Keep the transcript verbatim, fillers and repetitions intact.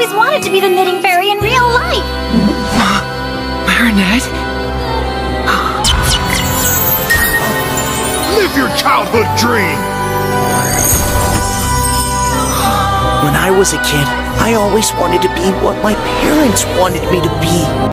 always wanted to be the knitting fairy in real life. Marinette? Live your childhood dream! When I was a kid, I always wanted to be what my parents wanted me to be.